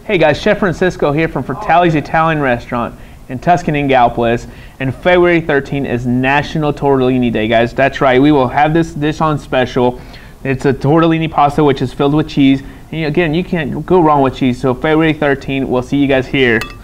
Hey guys, Chef Francisco here from Fratelli's Italian Restaurant in Tuscany and Gallipolis, and February 13th is National Tortellini Day, guys. That's right, we will have this dish on special. It's a tortellini pasta which is filled with cheese, and again, you can't go wrong with cheese. So February 13th, we'll see you guys here.